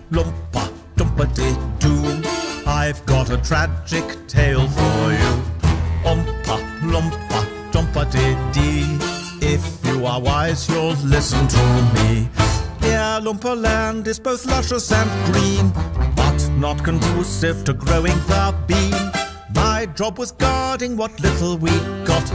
loompa, doompa-dee-doo. I've got a tragic tale for you. Oompa loompa, doompa-dee-dee. If you are wise, you'll listen to me. Here Loompa Land is both luscious and green, but not conducive to growing the bean. My job was guarding what little we got.